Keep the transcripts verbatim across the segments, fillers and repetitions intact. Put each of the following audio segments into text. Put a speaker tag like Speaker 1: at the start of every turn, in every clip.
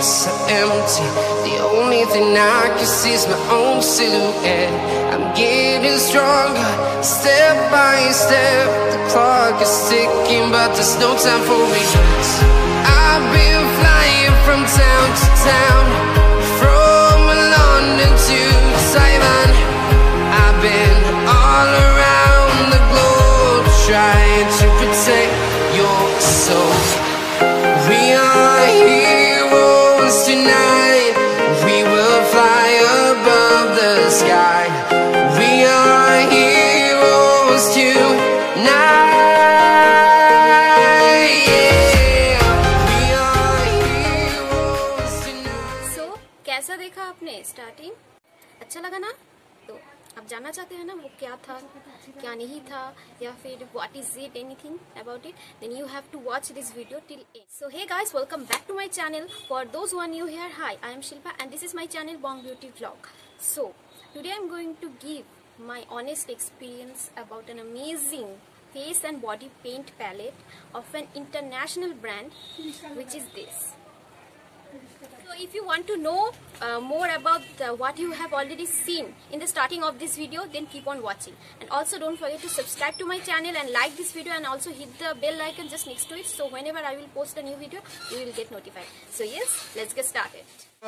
Speaker 1: streets are empty. The only thing I can see is my own silhouette. I'm getting stronger, step by step. The clock is ticking, but there's no time for regrets. I've been flying from town to town, from London to Taiwan. I've been all around the globe, trying to protect your soul. We are heroes tonight. We will fly above the sky. We are heroes tonight. Yeah. We are heroes tonight.
Speaker 2: So, कैसा देखा आपने starting? अच्छा लगा ना? तो आप जानना चाहते हैं ना वो क्या था, क्या नहीं था, या फिर what is it, anything about it, then you have to watch this video till end. So hey guys, welcome back to my channel. For those who are new here, hi, I am Shilpa and this is my channel Bong Beauty Vlog. So today I am going to give my honest experience about an amazing face and body paint palette of an international brand, which is this. So if you want to know uh, more about uh, what you have already seen in the starting of this video, then keep on watching. And also don't forget to subscribe to my channel and like this video, and also hit the bell icon just next to it, so whenever I will post a new video, you will get notified. So yes, let's get started.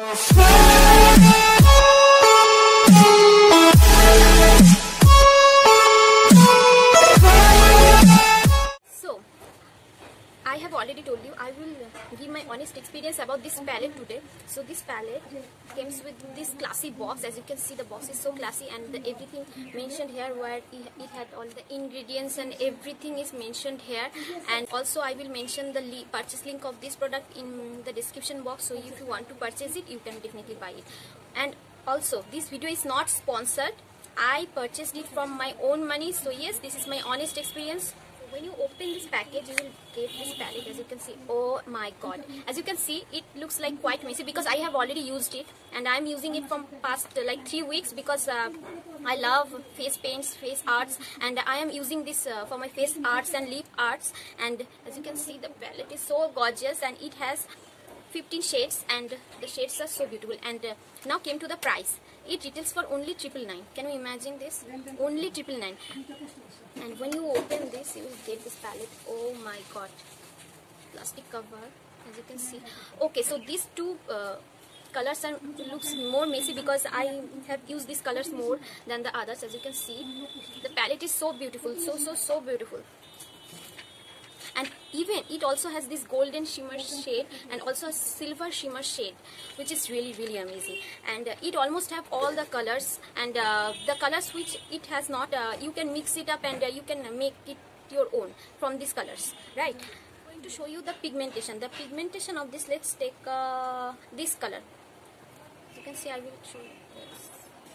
Speaker 2: I have already told you I will give my honest experience about this palette today. So this palette comes with this classy box. As you can see, the box is so classy, and the, everything mentioned here, where it, it had all the ingredients and everything is mentioned here. And also I will mention the li purchase link of this product in the description box, so if you want to purchase it, you can definitely buy it. And also this video is not sponsored. I purchased it from my own money. So yes, this is my honest experience. When you open this package, you will get this palette. As you can see, oh my god, as you can see, it looks like quite messy because I have already used it, and I am using it from past uh, like three weeks because uh, I love face paints, face arts, and I am using this uh, for my face arts and lip arts. And as you can see, the palette is so gorgeous, and it has fifteen shades, and the shades are so beautiful. And uh, now came to the price. It retails for only triple nine. Can you imagine this? Only triple nine. And when you open this, you will get this palette. Oh my god, plastic cover, as you can see. Okay, so these two uh, colors are looks more messy because I have used these colors more than the others. As you can see, the palette is so beautiful, so so so beautiful. And even it also has this golden shimmer shade and also a silver shimmer shade, which is really really amazing. And uh, it almost have all the colors, and uh, the colors which it has not, uh, you can mix it up, and uh, you can make it your own from these colors, right? I'm going to show you the pigmentation. The pigmentation of this, let's take uh, this color. You can see, I will show you this.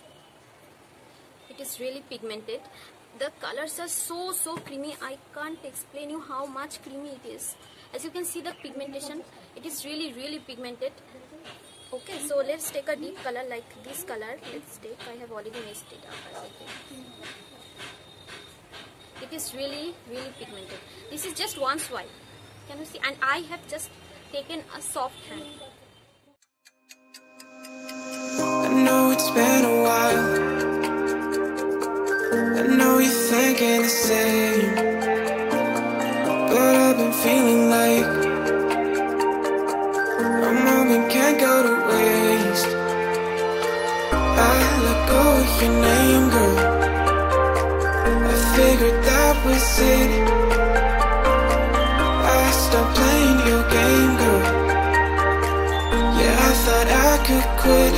Speaker 2: It is really pigmented. The colors are so so creamy. I can't explain you how much creamy it is. As you can see, the pigmentation, it is really really pigmented. Okay, so let's take a deep color like this color. Let's take, I have already mixed it up. It is really really pigmented. This is just one swipe. Can you see? And I have just taken a soft hand.
Speaker 3: I know it's been a while. I know you're thinking the same, but I've been feeling like a moment can't go to waste. I let go of your name, girl. I figured that was it. I stopped playing your game, girl. Yeah, I thought I could quit.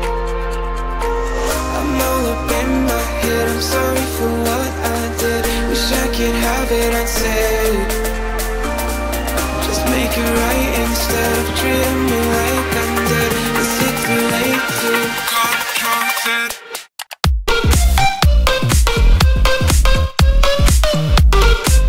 Speaker 3: I'm all up in my head, I'm sorry for what I did. Wish I could have it unsaid. Just make it right instead of treating me like I'm dead. Is it too late to confess it?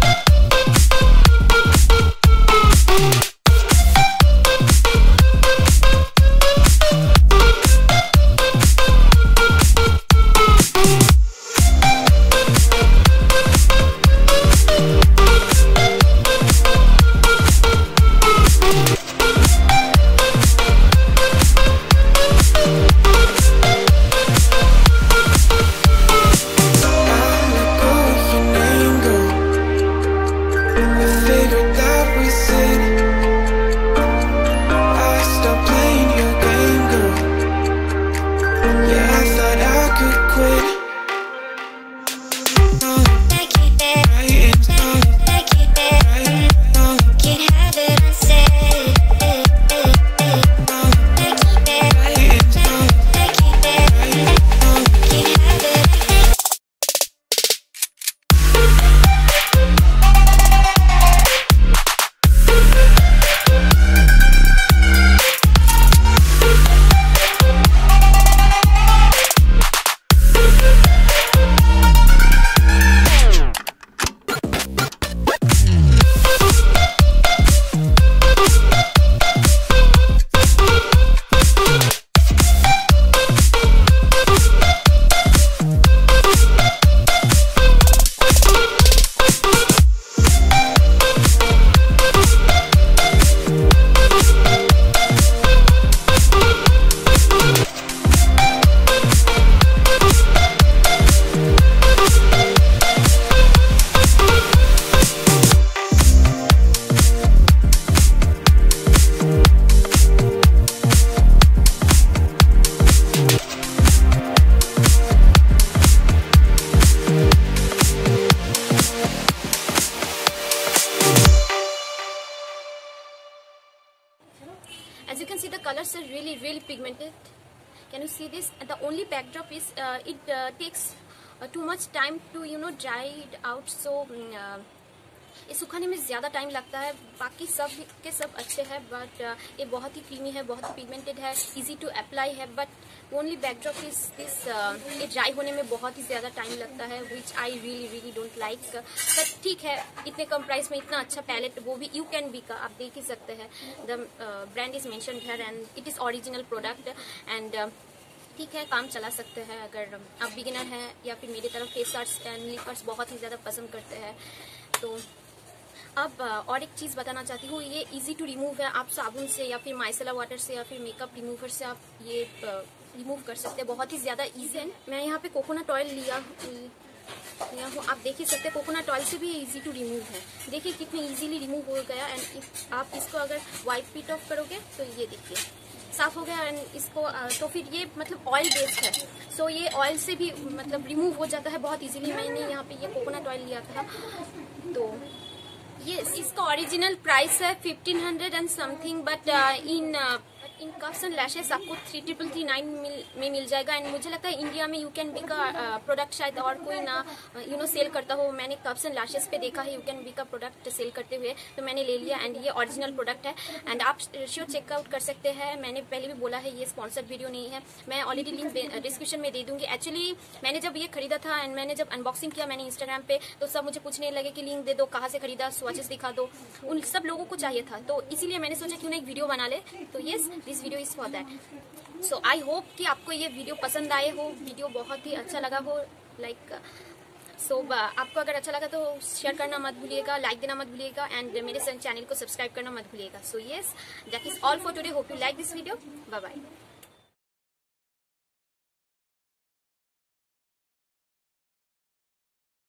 Speaker 2: bit pigmented. Can you see this? The only backdrop is uh, it uh, takes uh, too much time to you know dry it out. So uh, ये सुखाने में ज़्यादा time लगता है. बाकी सब के सब अच्छे हैं, बट uh, ये बहुत ही क्रीमी है, बहुत ही पिगमेंटेड है, इजी टू अप्लाई है. But only backdrop is this, ये ड्राई होने में बहुत ही ज़्यादा टाइम लगता है, which I really really don't like. But ठीक है, इतने कम प्राइस में इतना अच्छा पैलेट, वो भी यू कैन बी का, आप देख ही सकते हैं. The brand is mentioned here and it is original product. And ठीक है, काम चला सकते हैं अगर आप बिगिनर हैं या फिर मेरी तरफ फेस आर्ट्स एंड लिपर्स बहुत ही ज़्यादा पसंद करते हैं. तो अब और एक चीज़ बताना चाहती हूँ, ये इजी टू रिमूव है. आप साबुन से या फिर माइसेला वाटर से या फिर मेकअप रिमूवर से आप ये रिमूव कर सकते हैं. बहुत ही ज़्यादा ईजी है. मैं यहाँ पे कोकोनट ऑयल लिया लिया हूँ, आप देख ही सकते हैं. कोकोनट ऑयल से भी इजी टू रिमूव है. देखिए कितनी इजीली रिमूव हो गया. एंड आप इसको अगर वाइप इट ऑफ करोगे तो ये देखिए साफ हो गया. एंड इसको तो फिर ये मतलब ऑयल बेस्ड है, सो ये ऑयल से भी मतलब रिमूव हो जाता है बहुत इजीली. मैंने यहाँ पे ये कोकोनट ऑयल लिया था. तो ये इसका ओरिजिनल प्राइस है fifteen hundred and something, but in in cups and lashes आपको थ्री ट्रिपल थ्री नाइन में मिल जाएगा. एंड मुझे लगता है इंडिया में यू कैन बी का प्रोडक्ट शायद और कोई ना यू नो सेल करता हो. मैंने कप्स एंड लैशेस पे देखा है यू कैन बी का प्रोडक्ट सेल करते हुए, तो मैंने ले लिया. एंड ये ओरिजिनल प्रोडक्ट है एंड आप श्योर चेकआउट कर सकते हैं. मैंने पहले भी बोला है ये स्पॉन्सर्ड वीडियो नहीं है. मैं ऑलरेडी लिंक डिस्क्रिप्शन में दे दूंगी. एक्चुअली मैंने जब ये खरीदा था एंड मैंने जब अनबॉक्सिंग किया मैंने इंस्टाग्राम पे, तो सब मुझे पूछने लगे कि लिंक दे दो, कहाँ से खरीदा, स्वॉचेस दिखा दो. उन सब लोगों को चाहिए था, तो इसीलिए मैंने सोचा क्यों ना एक वीडियो बना ले. तो yes, this video is for that. So I hope कि आपको ये वीडियो पसंद आए हो. वीडियो बहुत ही अच्छा लगा हो. लाइक सो so, आपको अगर अच्छा लगा तो शेयर करना मत भूलिएगा, लाइक देना मत भूलिएगा एंड मेरे चैनल को सब्सक्राइब करना मत भूलिएगा. So yes, that is all for today. Hope you like this video. Bye bye.